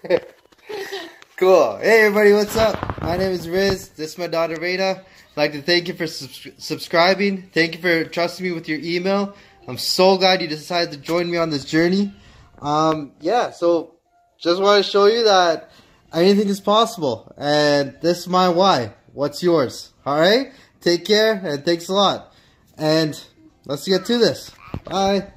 Cool. Hey everybody, what's up? My name is Riz. This is my daughter Rainia. I'd like to thank you for subscribing. Thank you for trusting me with your email. I'm so glad you decided to join me on this journey. Yeah, so just want to show you that anything is possible. And this is my why. What's yours? Alright? Take care and thanks a lot. And let's get to this. Bye.